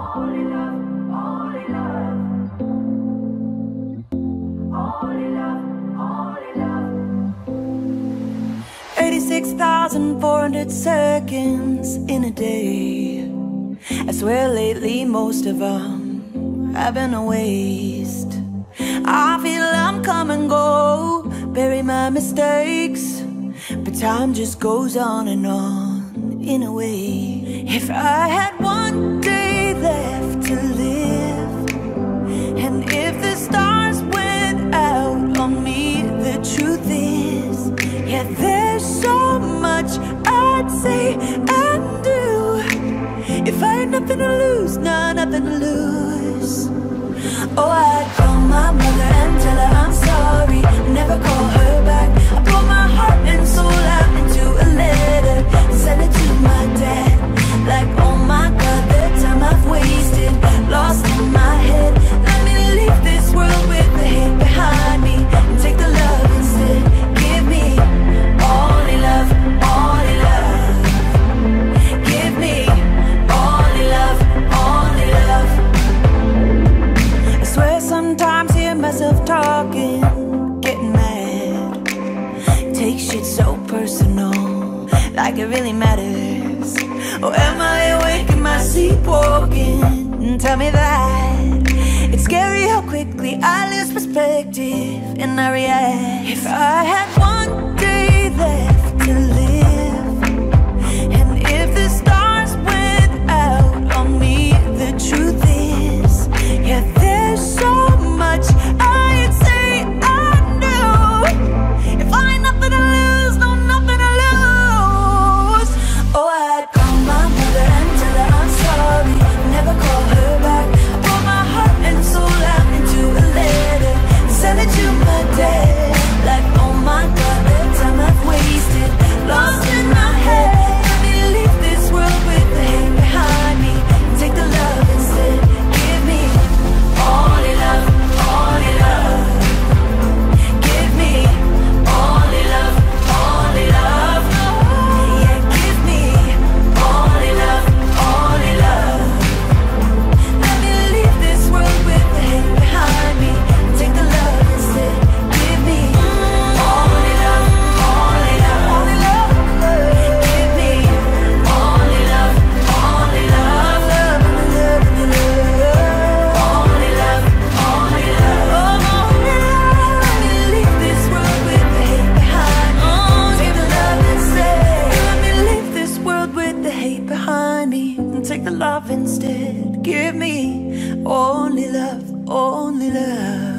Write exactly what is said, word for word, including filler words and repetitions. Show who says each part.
Speaker 1: only love, only love, only love, only love. eighty-six thousand four hundred seconds in a day. I swear lately most of them have been a waste. I feel I'm come and go, bury my mistakes, but time just goes on and on in a way. If I had one day left to live, and if the stars went out on me, the truth is, yeah, there's so much I'd say and do. If I had nothing to lose, nah, nothing to lose. Oh, I'd call my mother and tell her I'm sorry, never call her back. I pour my heart and soul out into a letter, send it to my dad. Like, oh my God, the time I've wasted, lost in my head. Let me leave this world with the hate behind me, and take the love instead. Give me only love, only love. Give me only love, only love. I swear sometimes hear myself talking, getting mad. Take shit so personal, like it really matters. Or am I awake in my sleep walking? Tell me that. It's scary how quickly I lose perspective and I react. If I had one day left to live, and if the stars went out on me, the truth is, yeah, there's so much I'd say I knew. If I ain't nothing to lose, no, nothing to lose. Oh, I'd call my mother and tell her I'm sorry, never call her back. I pour my heart and soul out into a letter, send it to my dad. Like, oh my God, the time I've wasted, lost in my head. Let me leave this world with the hate behind me, and take the love instead. Give me only love, only love. Give me only love, only love. Yeah, give me only love, only love. Let me leave this world with the hate behind me, and take the love instead. Give me only love, only love, only love. Give me only love, only love, love, love, love. Only love, only love, only love. Let me leave this world with the hate behind me, take the love instead. Let me leave this world with the hate behind me, and take the love instead. Give me only love, only love.